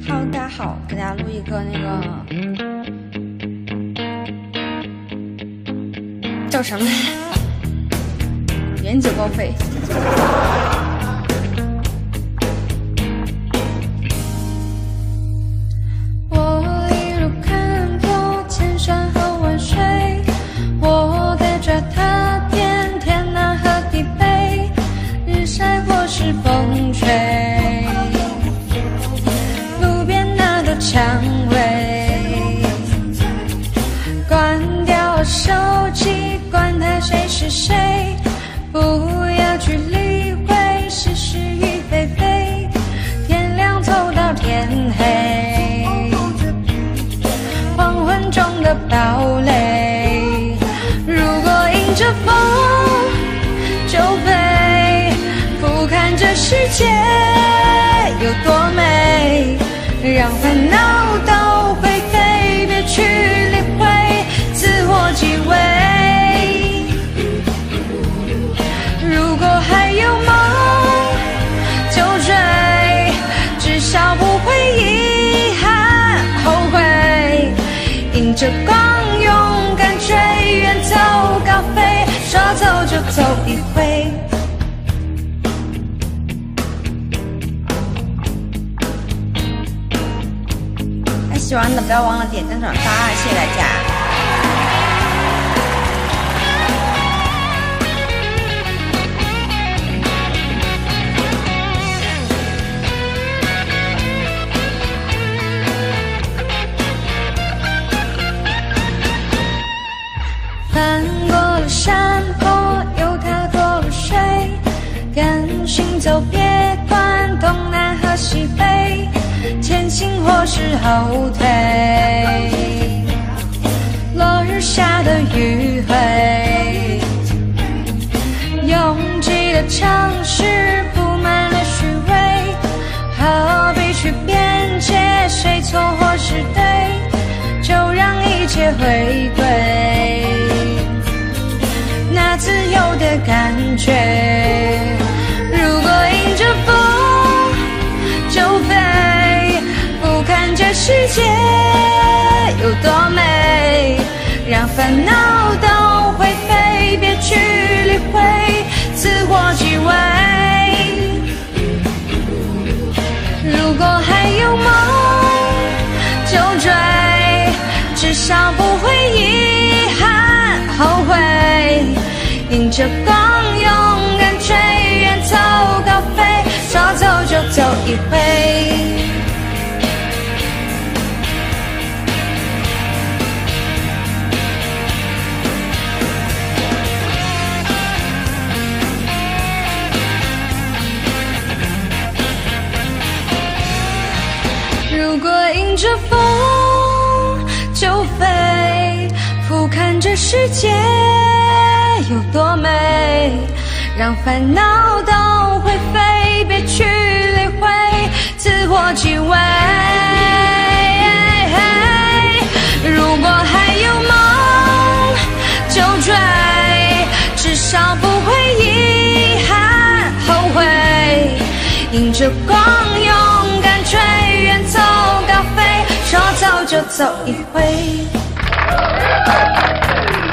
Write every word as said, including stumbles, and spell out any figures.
Hello， 大家好，给大家录一个那个叫什么？原酒报废。我一路看破千山和万水，我带着它遍天南和地北，日晒或是风吹。 蔷薇，关掉手机，管他谁是谁，不要去理会是是与非非，天亮走到天黑，黄昏中的堡垒，如果迎着风就飞，俯瞰这世界有多美。 让烦恼都灰飞，别去理会自我即为。如果还有梦就追，至少不会遗憾后悔。迎着光，勇敢追，远走高飞，说走就走一回。 喜欢的不要忘了点赞转发，谢谢大家。翻过了山坡，又踏过了水，跟行走，别管东南和西北。 前行或是后退，落日下的余晖，拥挤的城市布满了虚伪，何必去辩解谁错或是对，就让一切回归那自由的感觉。如果迎着风就飞。 看这世界有多美，让烦恼都灰飞，别去理会自我即为。如果还有梦就追，至少不会遗憾后悔。迎着光，勇敢追，远走高飞，说走就走一回。 如果迎着风就飞，俯瞰这世界有多美，让烦恼都灰飞，别去理会自我即为。如果还有梦就追，至少不会遗憾后悔。迎着光，勇敢追。 远走高飞，说走就走一回。